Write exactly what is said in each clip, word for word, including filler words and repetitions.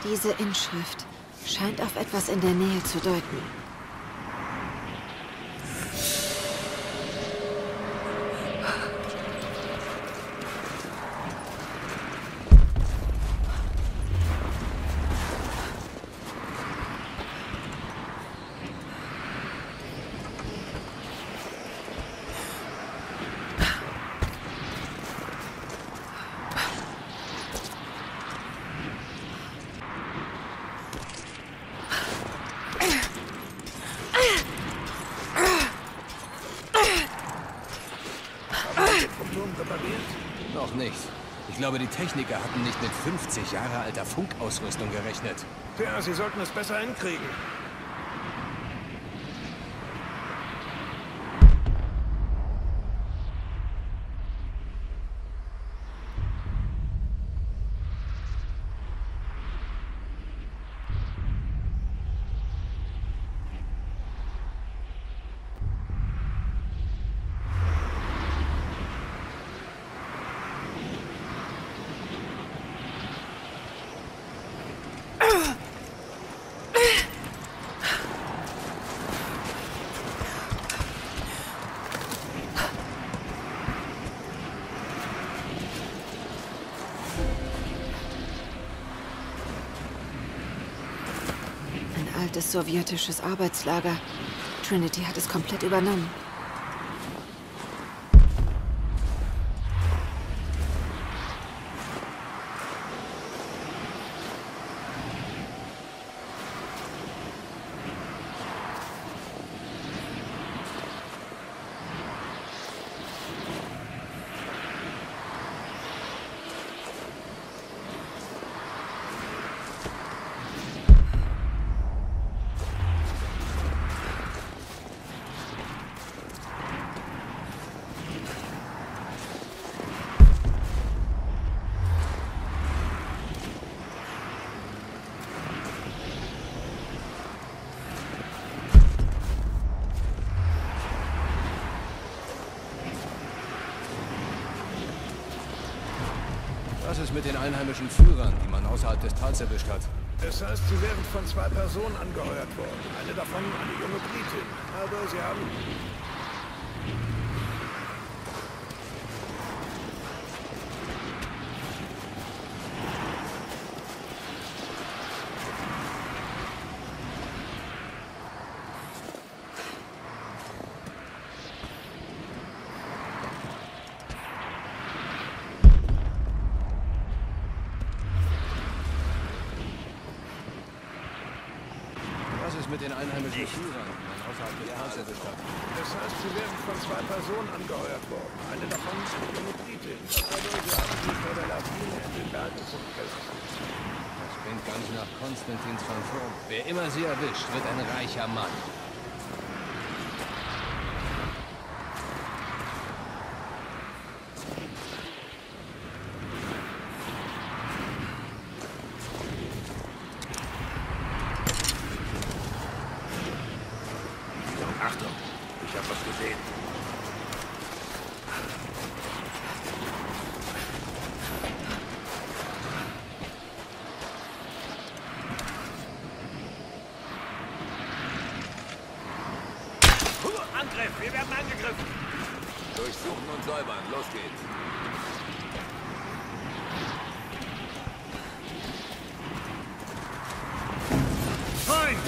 Diese Inschrift scheint auf etwas in der Nähe zu deuten. Noch nicht. Ich glaube, die Techniker hatten nicht mit fünfzig Jahre alter Funkausrüstung gerechnet. Tja, sie sollten es besser hinkriegen. Altes sowjetisches Arbeitslager. Trinity hat es komplett übernommen. Was ist mit den einheimischen Führern, die man außerhalb des Tals erwischt hat? Es heißt, sie wären von zwei Personen angeheuert worden. Eine davon eine junge Britin. Aber sie haben... Was ist mit den einheimischen Führern, die man außerhalb des Tals erwischt hat? Es heißt, sie wären von zwei Personen angeheuert worden. Eine davon eine junge Britin. Aber sie haben sie vor der Lawine in den Bergen zurückgelassen. Das klingt ganz nach Konstantins Phantom. Wer immer sie erwischt, wird ein reicher Mann. Achtung, ich habe was gesehen. Angriff, wir werden angegriffen. Durchsuchen und säubern, los geht's. Feind!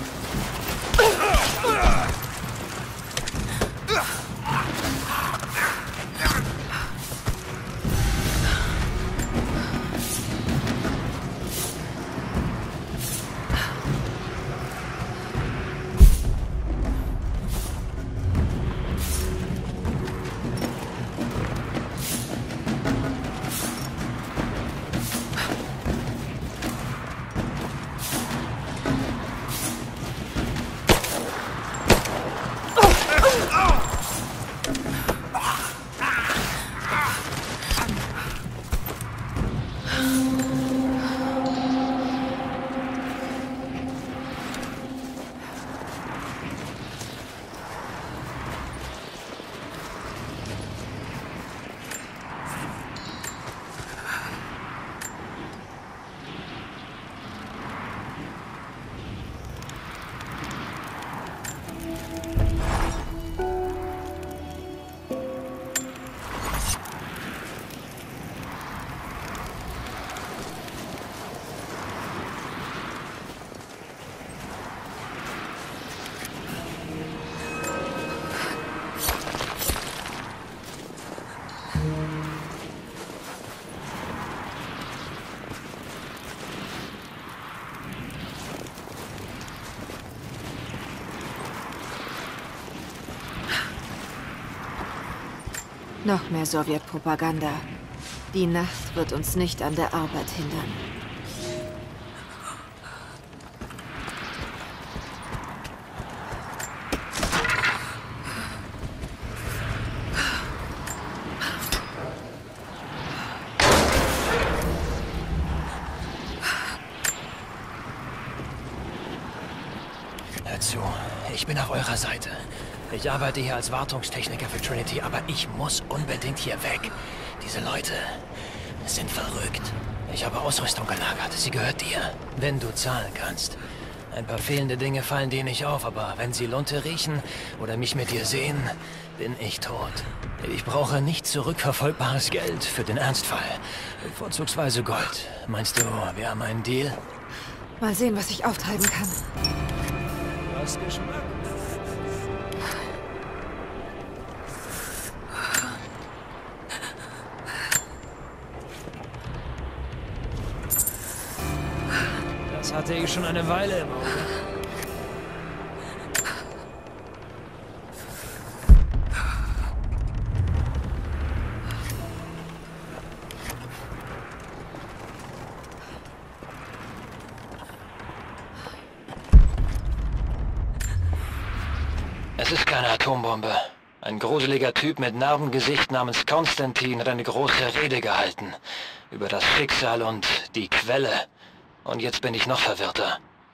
Noch mehr Sowjetpropaganda. Die Nacht wird uns nicht an der Arbeit hindern. Hört zu, ich bin auf eurer Seite. Ich arbeite hier als Wartungstechniker für Trinity, aber ich muss unbedingt hier weg. Diese Leute sind verrückt. Ich habe Ausrüstung gelagert. Sie gehört dir, wenn du zahlen kannst. Ein paar fehlende Dinge fallen dir nicht auf, aber wenn sie Lunte riechen oder mich mit dir sehen, bin ich tot. Ich brauche nicht zurückverfolgbares Geld für den Ernstfall. Vorzugsweise Gold. Meinst du, wir haben einen Deal? Mal sehen, was ich auftreiben kann. Du hast Geschmack. Das hatte ich schon eine Weile im Auge. Es ist keine Atombombe. Ein gruseliger Typ mit Narbengesicht namens Konstantin hat eine große Rede gehalten. Über das Schicksal und die Quelle. Und jetzt bin ich noch verwirrter.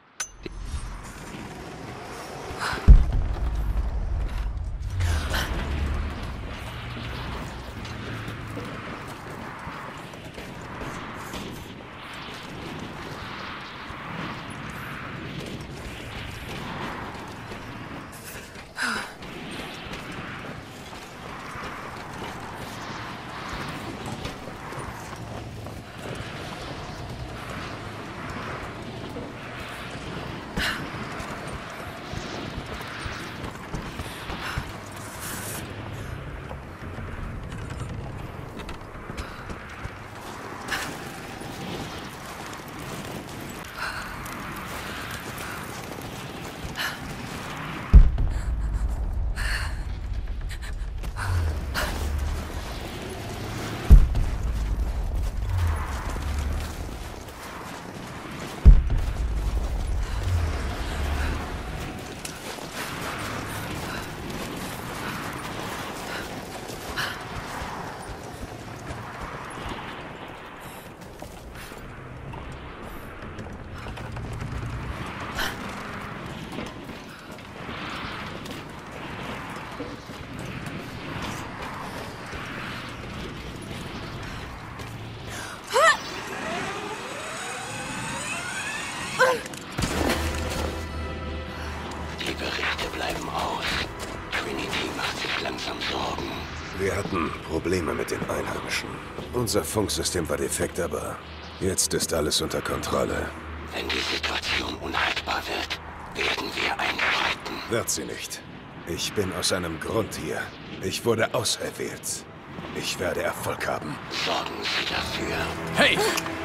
Wir hatten Probleme mit den Einheimischen. Unser Funksystem war defekt, aber jetzt ist alles unter Kontrolle. Wenn die Situation unhaltbar wird, werden wir einschreiten. Wird sie nicht. Ich bin aus einem Grund hier. Ich wurde auserwählt. Ich werde Erfolg haben. Sorgen Sie dafür. Hey!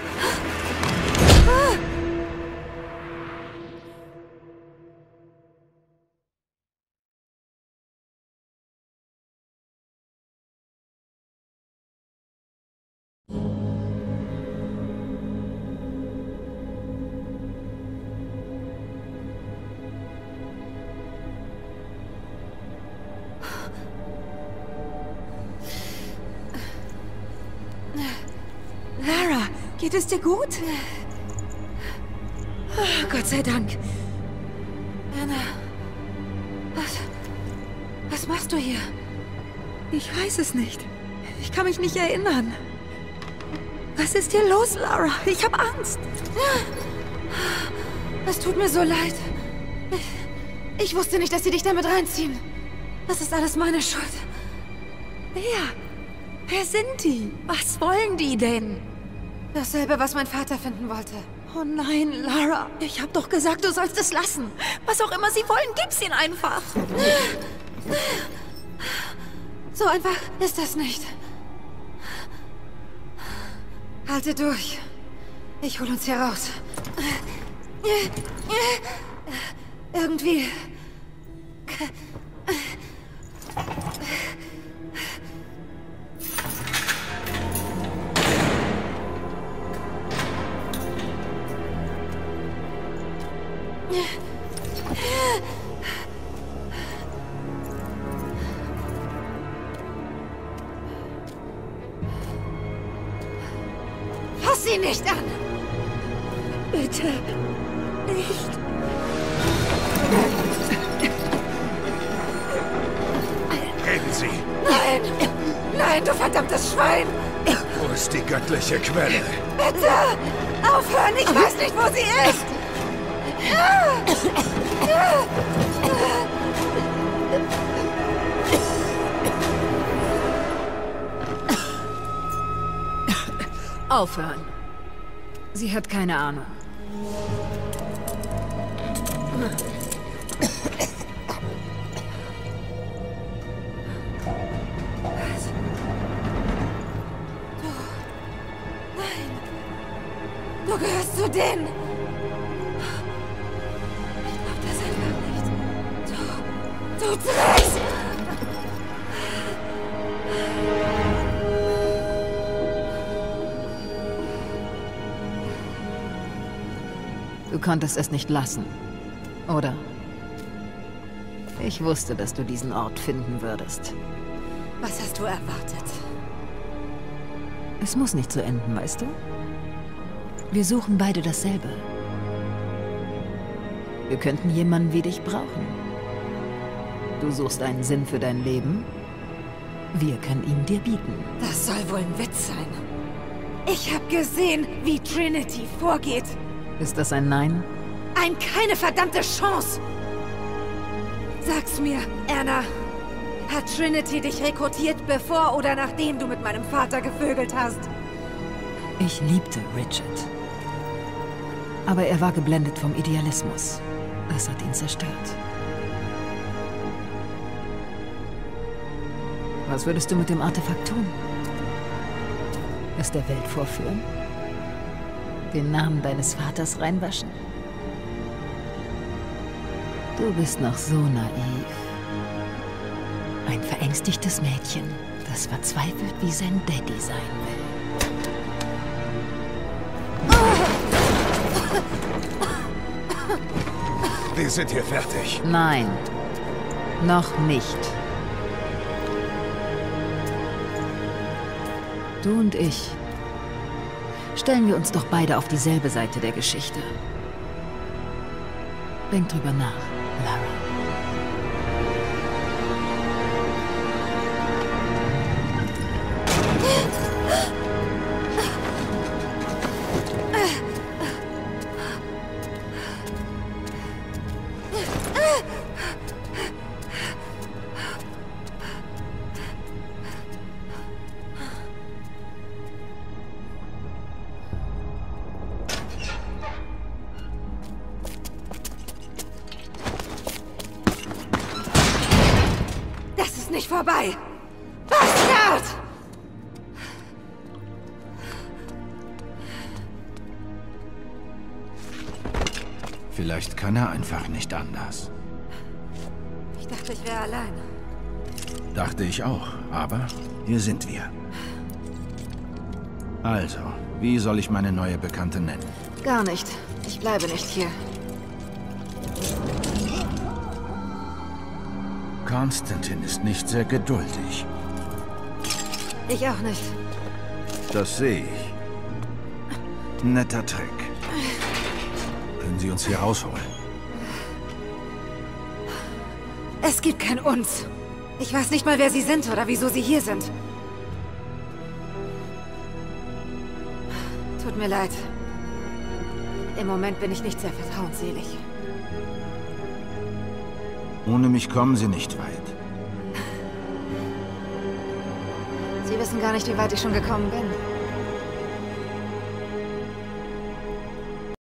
Lara, geht es dir gut? Oh, Gott sei Dank. Anna, was, was machst du hier? Ich weiß es nicht. Ich kann mich nicht erinnern. Was ist hier los, Lara? Ich habe Angst. Es tut mir so leid. Ich, ich wusste nicht, dass sie dich damit reinziehen. Das ist alles meine Schuld. Wer? Wer sind die? Was wollen die denn? Dasselbe, was mein Vater finden wollte. Oh nein, Lara. Ich habe doch gesagt, du sollst es lassen. Was auch immer sie wollen, gib's ihnen einfach. So einfach ist das nicht. Halte durch. Ich hol uns hier raus. Irgendwie. sie nicht an! Bitte nicht. Reden Sie! Nein! Nein, du verdammtes Schwein! Wo ist die göttliche Quelle? Bitte! Aufhören! Ich weiß nicht, wo sie ist! Aufhören. Sie hat keine Ahnung. Du gehörst zu denen! Ich glaub das einfach nicht. Du... Du Drecks! Du konntest es nicht lassen, oder? Ich wusste, dass du diesen Ort finden würdest. Was hast du erwartet? Es muss nicht so enden, weißt du? Wir suchen beide dasselbe. Wir könnten jemanden wie dich brauchen. Du suchst einen Sinn für dein Leben. Wir können ihn dir bieten. Das soll wohl ein Witz sein. Ich habe gesehen, wie Trinity vorgeht. Ist das ein Nein? Ein keine verdammte Chance! Sag's mir, Anna. Hat Trinity dich rekrutiert, bevor oder nachdem du mit meinem Vater gevögelt hast? Ich liebte Richard. Aber er war geblendet vom Idealismus. Das hat ihn zerstört. Was würdest du mit dem Artefakt tun? Es der Welt vorführen? Den Namen deines Vaters reinwaschen? Du bist noch so naiv. Ein verängstigtes Mädchen, das verzweifelt wie sein Daddy sein will. Wir sind hier fertig. Nein, noch nicht. Du und ich. Stellen wir uns doch beide auf dieselbe Seite der Geschichte. Denk drüber nach, Lara. Nicht vorbei! Bastard! Vielleicht kann er einfach nicht anders. Ich dachte, ich wäre allein. Dachte ich auch, aber hier sind wir. Also, wie soll ich meine neue Bekannte nennen? Gar nicht. Ich bleibe nicht hier. Konstantin ist nicht sehr geduldig. Ich auch nicht. Das sehe ich. Netter Trick. Können Sie uns hier rausholen? Es gibt kein Uns. Ich weiß nicht mal, wer Sie sind oder wieso Sie hier sind. Tut mir leid. Im Moment bin ich nicht sehr vertrauensselig. Ohne mich kommen Sie nicht weit. Sie wissen gar nicht, wie weit ich schon gekommen bin.